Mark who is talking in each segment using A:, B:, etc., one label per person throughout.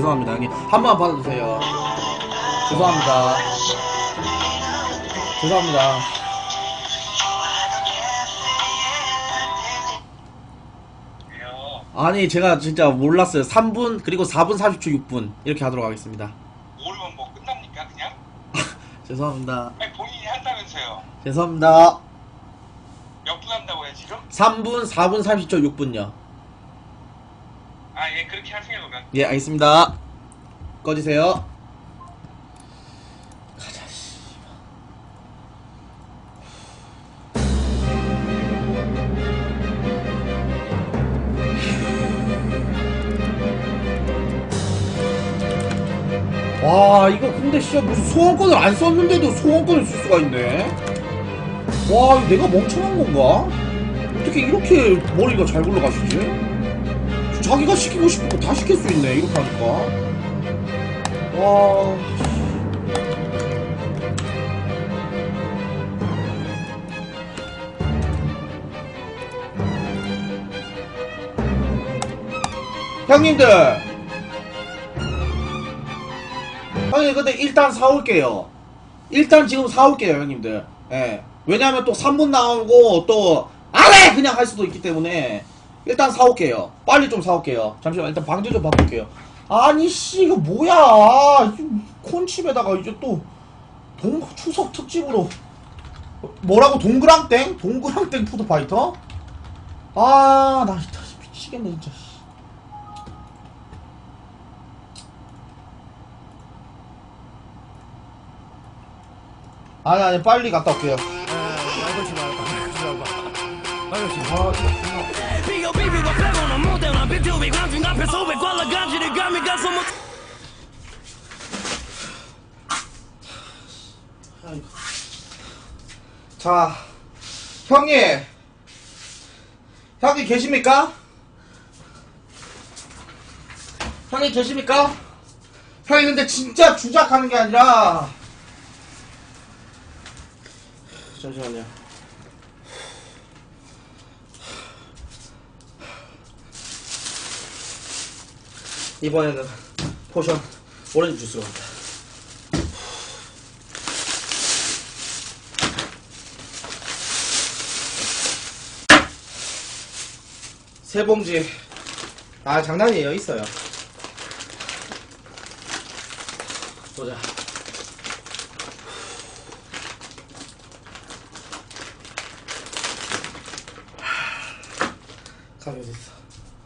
A: 죄송합니다 형님. 한 번만 받아주세요. 죄송합니다. 죄송합니다. 아니 제가 진짜 몰랐어요. 3분 그리고 4분 40초 6분 이렇게 하도록 하겠습니다.
B: 모르면 뭐 끝납니까 그냥?
A: 죄송합니다.
B: 아니 본인이 한다면서요.
A: 죄송합니다.
B: 몇 분 한다고요 지금?
A: 3분 4분 30초 6분요.
B: 아 예 그렇게 하세요 그러면.
A: 예 알겠습니다. 꺼지세요. 가자 씨. 와 이거 근데 진짜 무슨 소원권을 안 썼는데도 소원권을 쓸 수가 있네. 와 이거 내가 멍청한 건가? 어떻게 이렇게 머리가 잘 굴러가시지? 자기가 시키고 싶은 거 다 시킬 수 있네 이렇게 하니까. 와 형님들 형님 근데 일단 사올게요. 일단 지금 사올게요 형님들. 예. 왜냐면 또 3분 나오고 또 안해! 그냥 할 수도 있기 때문에 일단 사올게요. 빨리 좀 사올게요. 잠시만 일단 방제 좀 바꿀게요. 아니 씨 이거 뭐야. 콘칩에다가 이제 또 추석 특집으로 뭐라고 동그랑땡? 동그랑땡 푸드파이터? 아 나 미치겠네 진짜. 아니 빨리 갔다 올게요. 자 형님 계십니까? 형님 계십니까? 형님 근데 진짜 주작하는 게 아니라 잠시만요. 이번에는 포션 오렌지 주스로 간다. 세 봉지. 아 장난이에요. 있어요. 보자. 가면서 있어.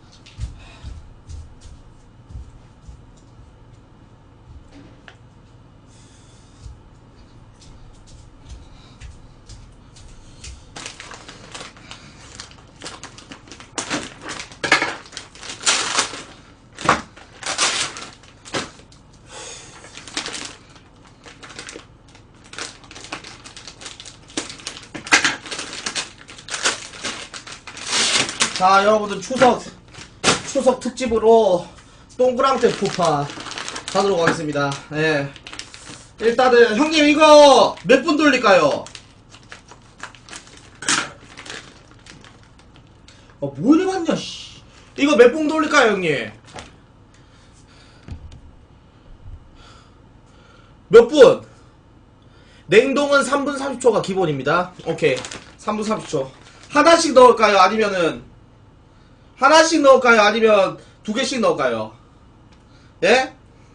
A: 자 여러분들 추석 특집으로 동그랑땡 푸파 하도록 하겠습니다. 예. 일단은 형님 이거 몇 분 돌릴까요? 뭐 이래 봤냐 씨. 이거 몇 분 돌릴까요 형님? 몇 분? 냉동은 3분 30초가 기본입니다. 오케이 3분 30초 하나씩 넣을까요? 아니면은 하나씩 넣을까요? 아니면 두 개씩 넣을까요? 예?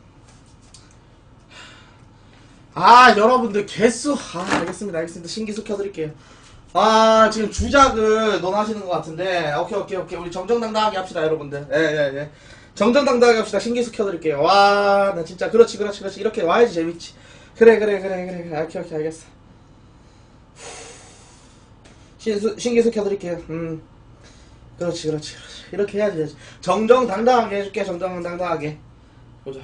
A: 아 여러분들 개수 알겠습니다. 신기수 켜드릴게요. 아 지금 주작을 논하시는 것 같은데 오케이 우리 정정당당하게 합시다 여러분들. 예. 정정당당하게 합시다. 신기수 켜드릴게요. 와 나 진짜 그렇지 이렇게 와야지 재밌지. 그래 오케이 알겠어. 신기수 켜드릴게요. 그렇지 이렇게 해야지. 정정당당하게 해줄게. 정정당당하게 보자.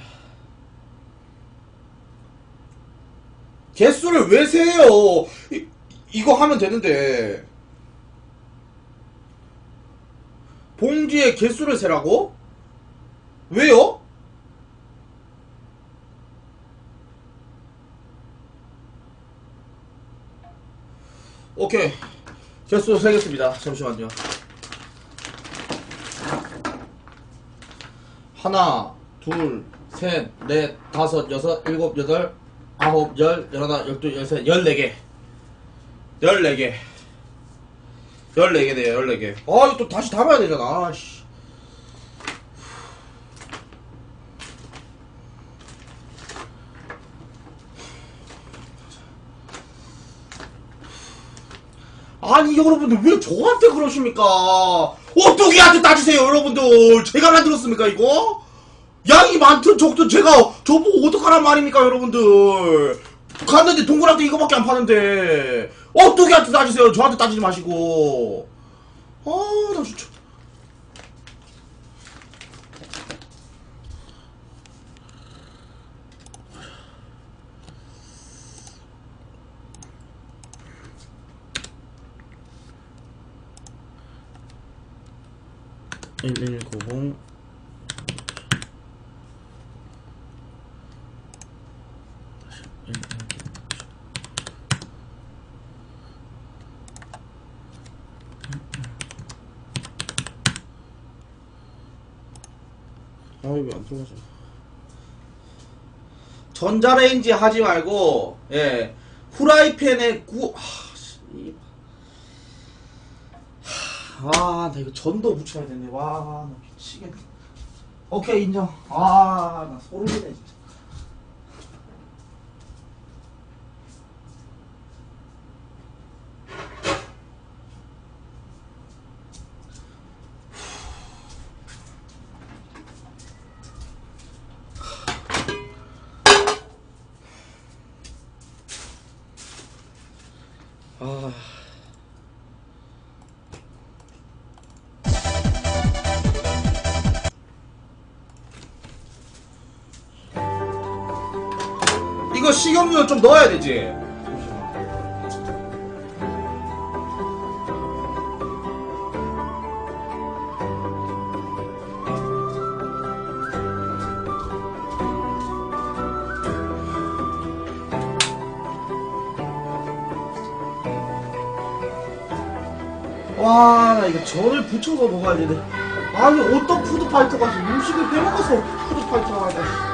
A: 개수를 왜 세요? 이거 하면 되는데 봉지에 개수를 세라고? 왜요? 오케이 개수 세겠습니다. 잠시만요. 하나, 둘, 셋, 넷, 다섯, 여섯, 일곱, 여덟, 아홉, 열, 열하나, 열둘, 열셋, 14개. 14개. 14개네요, 14개. 아, 이거 또 다시 담아야 되잖아, 씨. 아니, 여러분들, 왜 저한테 그러십니까? 어떻게한테 따지세요, 여러분들? 제가 만들었습니까, 이거? 양이 많든 적든 제가 저보고 어떡하란 말입니까, 여러분들? 갔는데 동그랗게 이거밖에 안 파는데 어떻게한테 따지세요? 저한테 따지지 마시고. 아, 나 진짜. (1190) 아, 왜 안 들어가죠? 전자레인지 하지 말고, 예, 후라이팬에 나 이거 전도 붙여야 되네. 와, 나 미치겠네. 오케이, 인정. 아, 나 소름이네, 진짜. 아. 이거 식용유 좀 넣어야 되지. 와, 나 이거 전을 붙여서 먹어야 되네. 아니, 어떤 푸드파이터가 음식을 빼먹어서 푸드파이터가 하냐.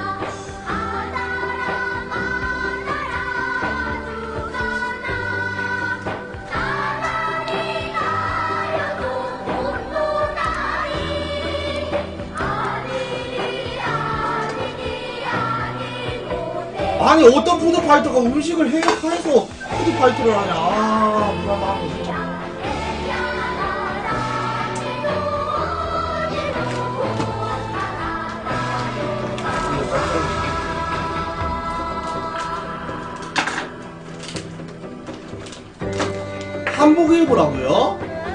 A: 아니, 어떤 푸드파이터가 음식을 해서 푸드파이터를 하냐. 아, 무난하고 진짜. 한복일보라고요?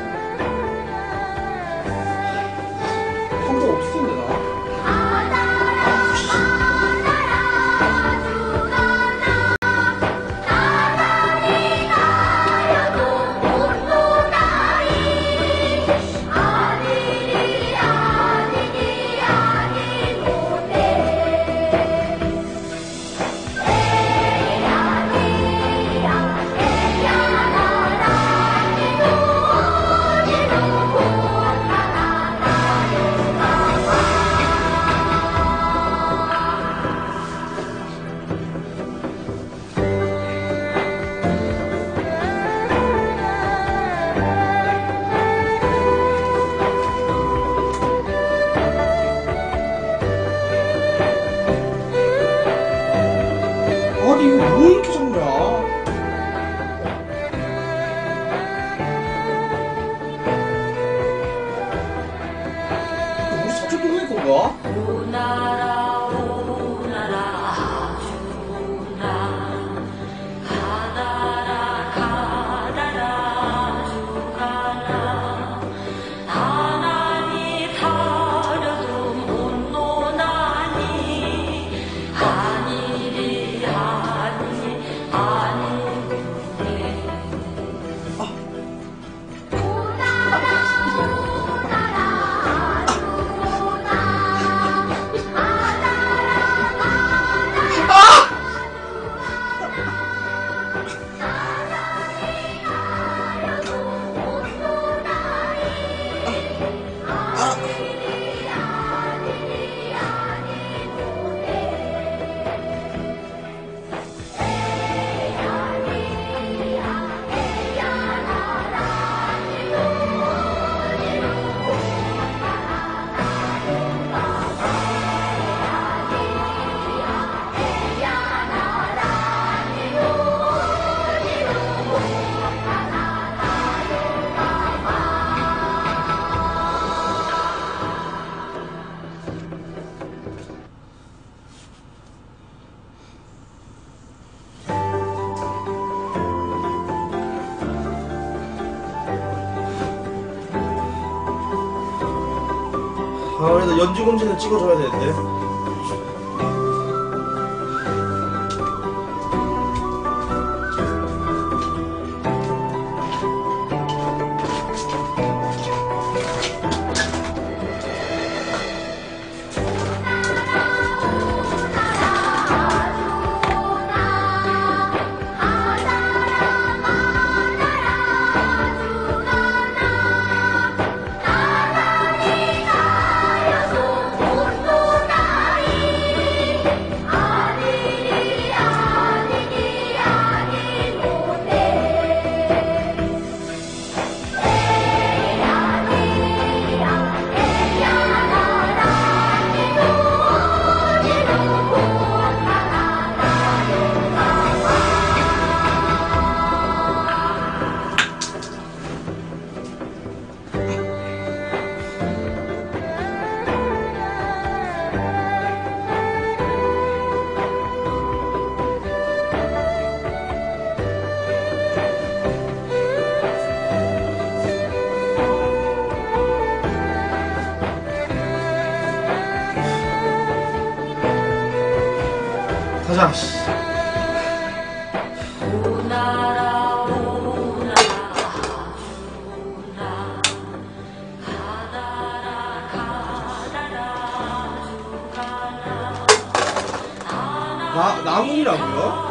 A: 한복 없을 텐데, 나. 아니, 이거 왜 이렇게 작냐? 우리 사촌 동생 건가?
C: 오나라 오나라 주나 가다라 가다라 주가나 하나니 다려도 못 노나니 아니리 아니니 아니군데 오나라 오나라 주나
A: 아, 그래도 연지공지는 찍어줘야 되는데. 가자. 씨.
C: 오나라 오나라 주나 가다라 가다라 주가나
A: 나물이라고요?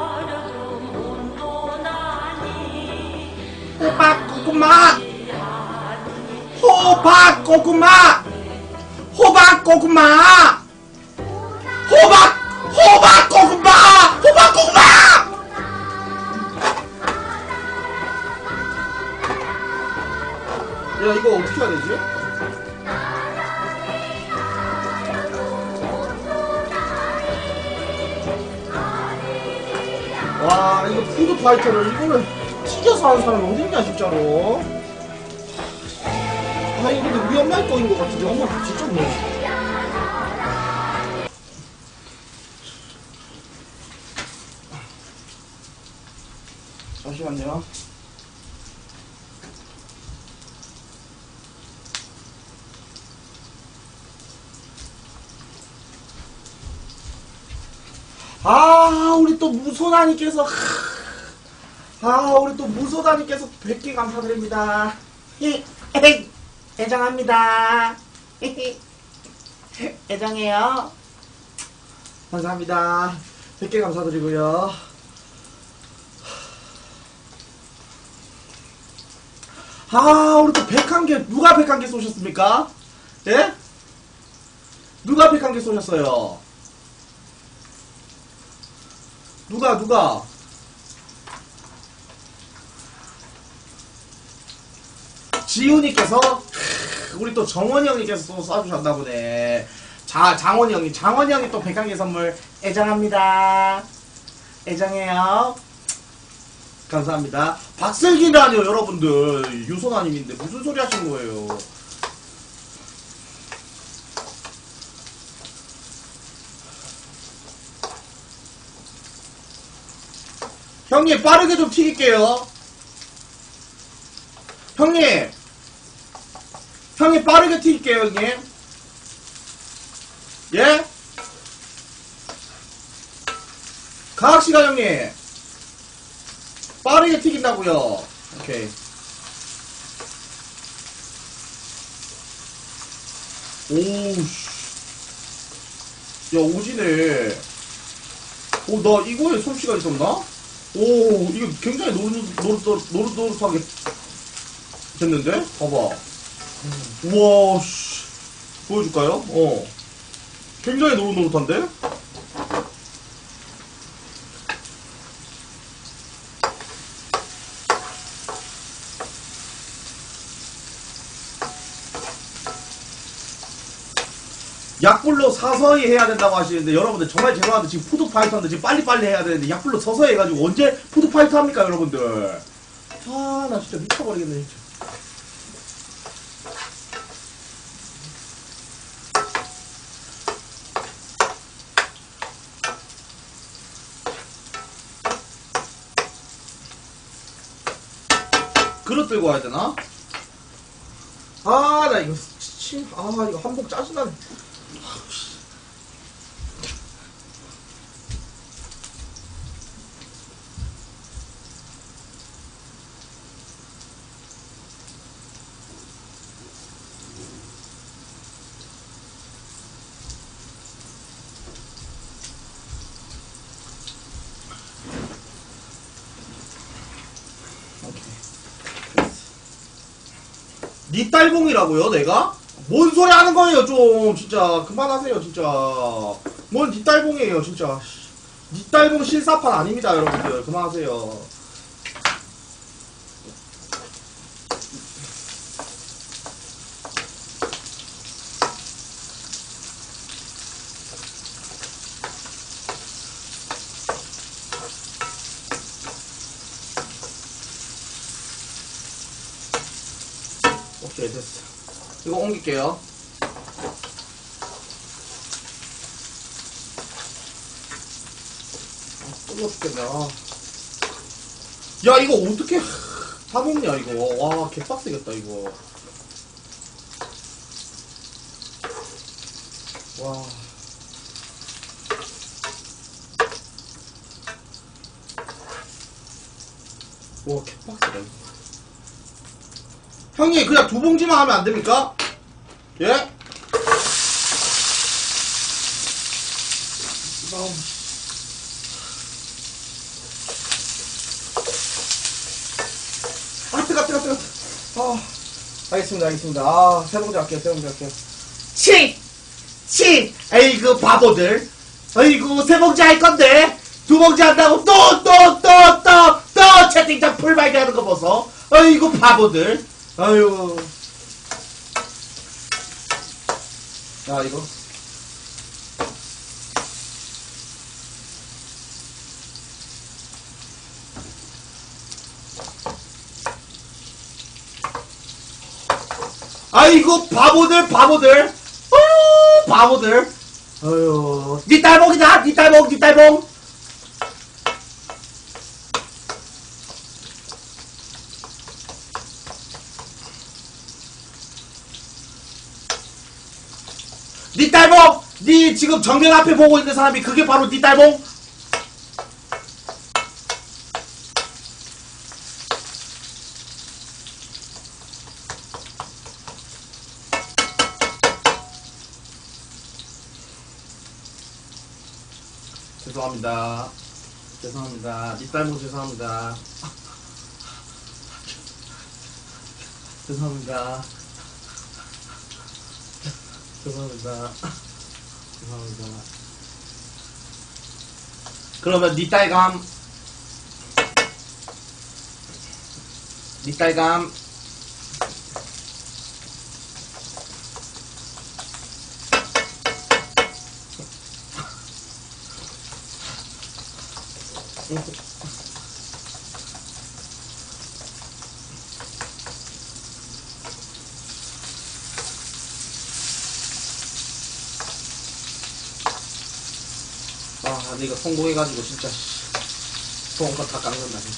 C: 온도나니
A: 호박 고구마! 호박 고구마! 호박 고구마! 호박 고구마! 호박 고구마! 야, 이거 어떻게 해야 되지? 와, 이거 푸드파이터를 이거를 튀겨서 하는 사람이 어딨냐 진짜로. 아, 이거 근데 우리 엄마의 거인 것 같은데 엄마 진짜 없네. 잠시만요. 아, 우리 또 무소다니께서, 우리 또 무소다니께서 100개 감사드립니다. 애정합니다. 애정해요. 감사합니다. 100개 감사드리고요. 우리 또 101개, 누가 101개 쏘셨습니까? 예? 누가 101개 쏘셨어요? 누가? 지훈이께서, 우리 또 정원이 형님께서 또 쏴주셨나 보네. 장원이 형이 또 101개 선물 애정합니다. 애정해요. 감사합니다. 박슬기라뇨, 여러분들. 유소나님인데 무슨 소리 하시는 거예요? 형님, 빠르게 좀 튀길게요. 형님, 빠르게 튀길게요, 형님. 예? 가학시간 형님. 빠르게 튀긴다고요. 오케이. 오우씨. 야, 오지네. 오, 나 이거에 솜씨가 있었나? 오, 이거 굉장히 노릇노릇하게 됐는데? 봐봐. 우와, 씨. 보여줄까요? 굉장히 노릇노릇한데? 약불로 서서히 해야 된다고 하시는데 여러분들 정말 죄송한데 지금 푸드파이터인데 지금 빨리빨리 해야 되는데 약불로 서서히 해가지고 언제 푸드파이터 합니까 여러분들? 나 진짜 미쳐버리겠네 진짜. 그릇 들고 와야 되나? 나 이거 미친. 아, 이거 한복 짜증나네. 니 딸봉이라고요, 내가? 뭔 소리 하는 거예요, 좀. 진짜. 그만하세요, 진짜. 뭔 니 딸봉이에요, 진짜. 니 딸봉 실사판 아닙니다, 여러분들. 그만하세요. 오케이, 됐어. 이거 옮길게요. 뜨거워 죽겠네. 야, 이거 어떻게 다 먹냐, 이거. 와, 개빡세겠다, 이거. 와. 와, 개빡세다, 이거. 형님, 그냥 두 봉지만 하면 안 됩니까? 예? 아, 뜨거. 아, 알겠습니다. 아, 세 봉지 할게요. 에이그, 바보들. 아이고, 세 봉지 할 건데, 두 봉지 한다고 또 채팅창 풀발기 하는 거 보소. 아이고, 바보들. 아유. 야, 이거. 아이고, 바보들. 아유, 바보들. 아유. 니 딸봉이다, 니 딸봉. 니 딸봉! 니 지금 정면 앞에 보고 있는 사람이 그게 바로 니 딸봉? 죄송합니다. 니 딸봉 죄송합니다. 죄송합니다. 그러면 니 딸감 아, 근데 이거 성공해가지고 진짜 소원껏 다 깎는다 진짜.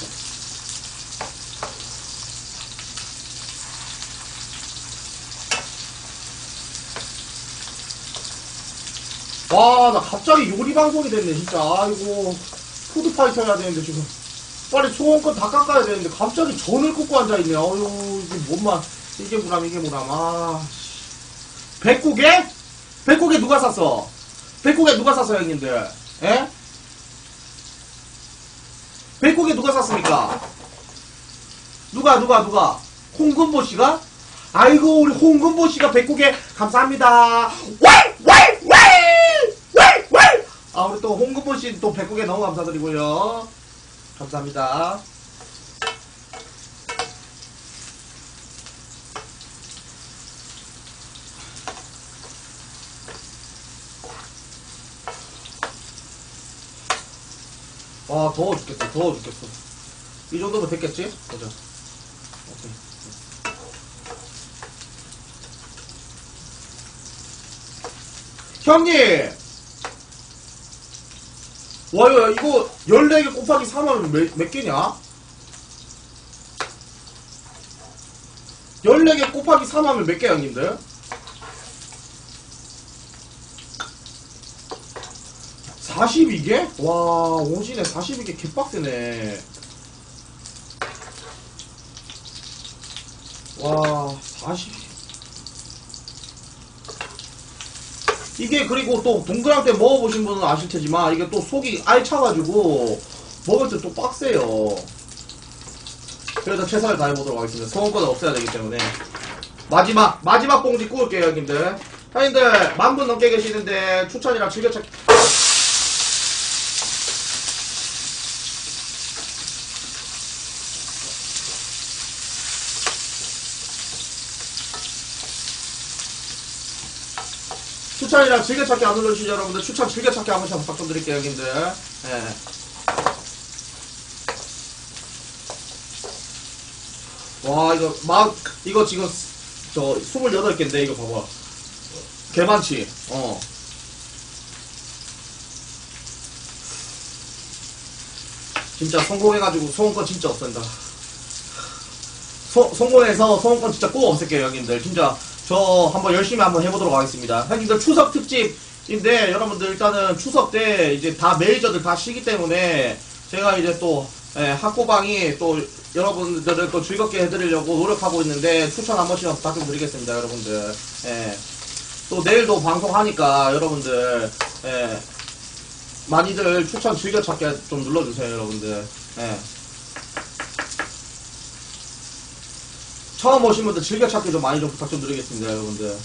A: 와, 나 갑자기 요리 방송이 됐네 진짜. 아이고, 푸드파이터 해야 되는데 지금 빨리 소원껏 다 깎아야 되는데 갑자기 전을 꽂고 앉아있네. 아유, 이게 뭔만. 이게 뭐람. 아, 백고개? 백고개 누가 샀어? 형님들? 예? 백고개 누가 샀습니까? 누가? 홍금보 씨가? 아이고, 우리 홍금보 씨가 백고개 감사합니다. 아, 우리 또 홍금보 씨 또 백고개 너무 감사드리고요. 감사합니다. 아, 더워 죽겠어. 이 정도면 됐겠지? 보자. 오케이. 형님! 와, 이거 14개 곱하기 3하면 몇 개냐? 14개 곱하기 3하면 몇 개야, 형님들? 42개? 와, 오진에 42개 개빡세네. 와, 42개. 이게 그리고 또 동그랑땡 먹어보신 분은 아실 테지만 이게 또 속이 알차가지고 먹을 때 또 빡세요. 그래서 최선을 다해보도록 하겠습니다. 소원권을 없애야 되기 때문에. 마지막 봉지 구울게요, 형님들. 형님들, 10,000분 넘게 계시는데 추천이랑 즐겨찾기. 추천이랑 즐겨찾기 안 눌러주시죠, 여러분들. 추천 즐겨찾기 한 번씩 부탁 좀 드릴게요, 형님들. 예. 와, 이거 지금, 28개인데, 이거 봐봐. 개많지? 진짜 성공해가지고 소원권 진짜 없앤다. 성공해서 소원권 진짜 꼭 없앨게요, 형님들. 진짜, 저 한번 열심히 한번 해보도록 하겠습니다. 형님들 추석 특집인데, 여러분들 일단은 추석 때 이제 다 메이저들 다 쉬기 때문에, 제가 이제 또, 학고방이 또, 여러분들을 또 즐겁게 해드리려고 노력하고 있는데 추천 한 번씩 부탁 좀 드리겠습니다, 여러분들. 또 내일도 방송하니까 여러분들 많이들 추천 즐겨찾기 좀 눌러주세요, 여러분들. 처음 오신 분들 즐겨찾기 좀 많이 좀 부탁 좀 드리겠습니다, 여러분들.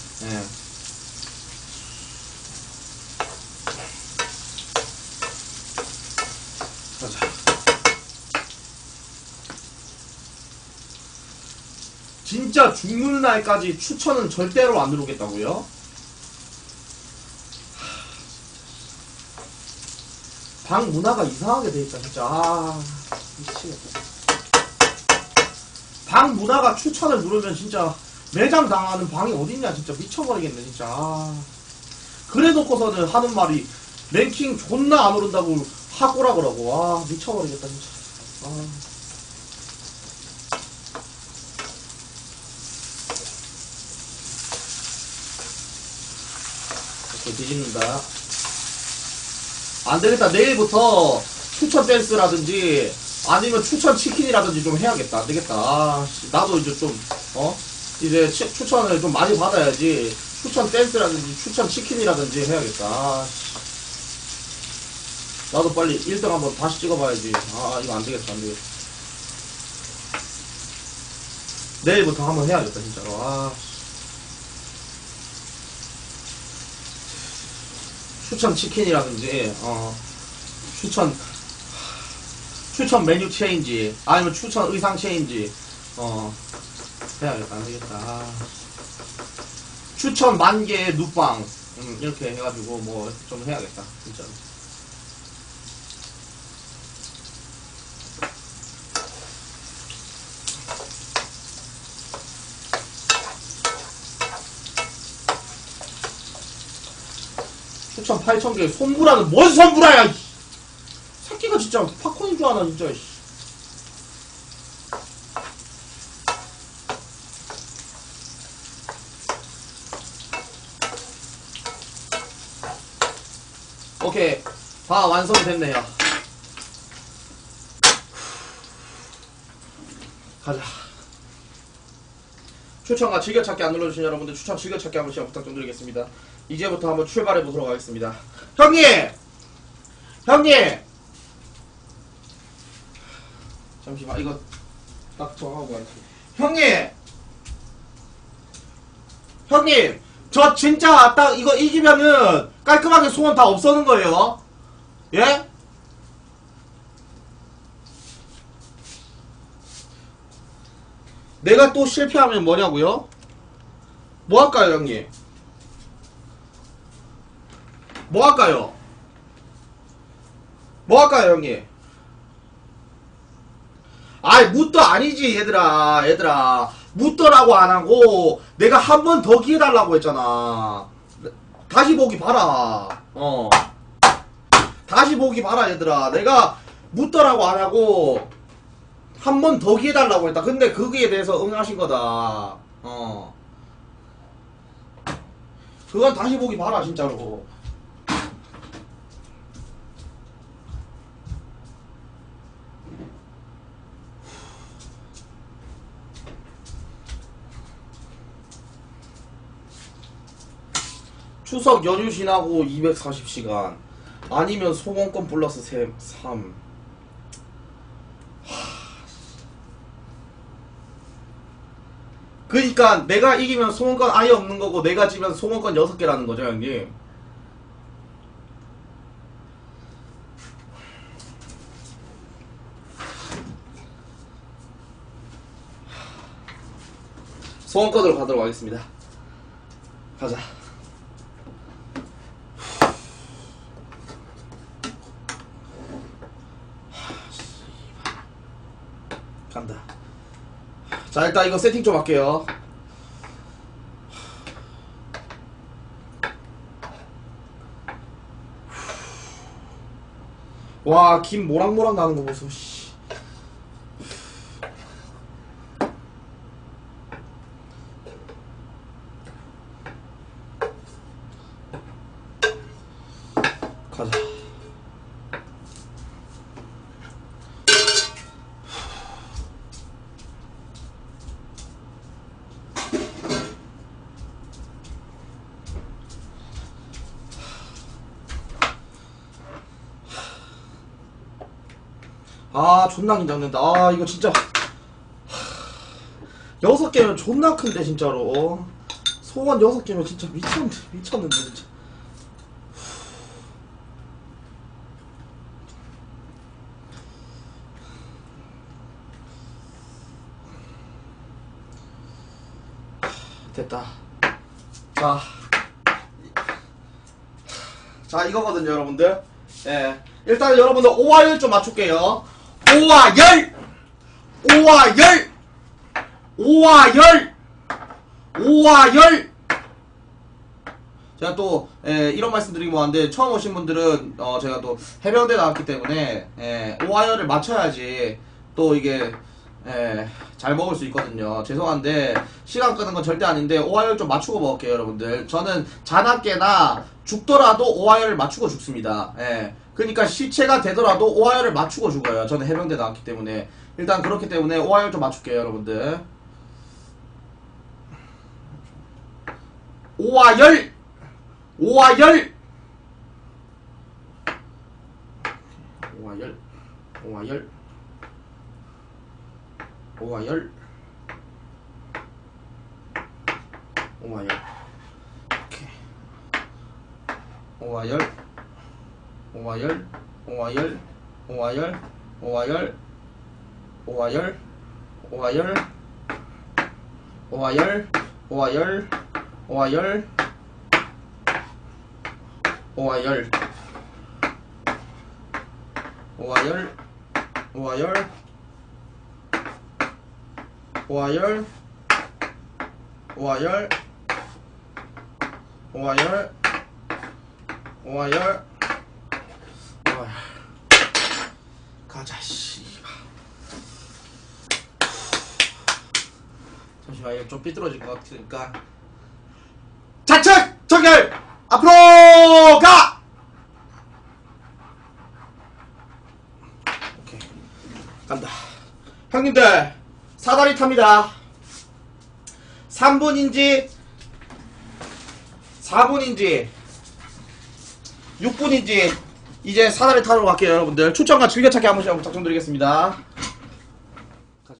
A: 가자. 진짜 죽는 날까지 추천은 절대로 안 누르겠다고요? 방 문화가 이상하게 돼있다, 진짜. 미치겠다. 방 문화가 추천을 누르면 진짜 매장 당하는 방이 어딨냐, 진짜 미쳐버리겠네, 진짜. 그래 놓고서는 하는 말이 랭킹 존나 안 오른다고 하고라 그러고. 미쳐버리겠다, 진짜. 이렇게 뒤집는다. 안되겠다. 내일부터 추천 댄스라든지 아니면 추천 치킨이라든지 좀 해야겠다. 안되겠다. 나도 이제 좀 이제 추천을 좀 많이 받아야지. 추천 댄스라든지 추천 치킨이라든지 해야겠다. 나도 빨리 1등 한번 다시 찍어봐야지. 이거 안되겠다, 안되겠다. 내일부터 한번 해야겠다, 진짜로. 추천 치킨이라든지 추천 메뉴 체인지 아니면 추천 의상 체인지 해야겠다. 안되겠다. 추천 만개의 눕방 이렇게 해가지고 뭐 좀 해야겠다, 진짜로. 추천 8,000개. 손브라는 뭔 손브라야! 새끼가 진짜 팝콘인 줄 아나, 진짜. 오케이. 다 완성이 됐네요. 가자. 추천과 즐겨찾기 안 눌러주신 여러분들 추천 즐겨찾기 한 번씩 부탁 좀 드리겠습니다. 이제부터 한번 출발해 보도록 하겠습니다. 형님! 잠시만, 이거 딱 정하고 가야지. 형님! 저 진짜 딱 이거 이기면은 깔끔하게 소원 다 없어는 거예요. 예? 내가 또 실패하면 뭐냐고요? 뭐 할까요, 형님? 뭐 할까요? 뭐 할까요, 형님? 무떠 아니지, 얘들아. 무떠라고 안 하고, 내가 한 번 더 기회 달라고 했잖아. 다시 보기 봐라. 다시 보기 봐라, 얘들아. 내가 무떠라고 안 하고, 한 번 더 기회 달라고 했다. 근데 거기에 대해서 응하신 거다. 그건 다시 보기 봐라, 진짜로. 추석 연휴 지나고 240시간 아니면 소원권 플러스 3. 그니까 내가 이기면 소원권 아예 없는 거고 내가 지면 소원권 6개라는 거죠 형님. 소원권으로 가도록 하겠습니다. 가자. 간다. 자 일단 이거 세팅 좀 할게요. 와 김 모락모락 나는 거 보소. 씨. 가자. 아 존나 긴장된다. 아 이거 진짜 6개면 존나 큰데 진짜로. 소원 6개면 진짜 미쳤는데 진짜. 됐다. 자 이거거든요 여러분들. 예. 일단 여러분들 5와 열 좀 맞출게요. 5와 열! 5와 열! 5와 열! 5와 열! 제가 또 이런 말씀 드리기 뭐한데 처음 오신 분들은 제가 또 해병대 나왔기 때문에 5와 열을 맞춰야지 또 이게 잘 먹을 수 있거든요. 죄송한데 시간 끄는 건 절대 아닌데 5와 열 좀 맞추고 먹을게요 여러분들. 저는 잔악계나 죽더라도 5와 열을 맞추고 죽습니다. 그러니까 시체가 되더라도 5와 열을 맞추고 죽어요. 저는 해병대 나왔기 때문에. 일단 그렇기 때문에 5와 열 좀 맞출게요 여러분들. 5와 열! 5와 열! 5와 열 5와 열 5와 열 5와 열 오케이 5와 열 5와 열 5와 열 5와 열 5와 열 5와 열 5와 열 5와 열 5와 열 5와 열 5와 열 5와 열 5와 열 5와 열 5와 열 5와 열 5와 열 가자 씨발. 잠시만 이거 좀 삐뚤어질 것 같으니까 좌측 정결 앞으로 가. 오케이 간다. 형님들 사다리 탑니다. 3분인지 4분인지 6분인지 이제 사다리 타러 갈게요 여러분들. 추천과 즐겨찾기 한 번씩 부탁 좀 드리겠습니다.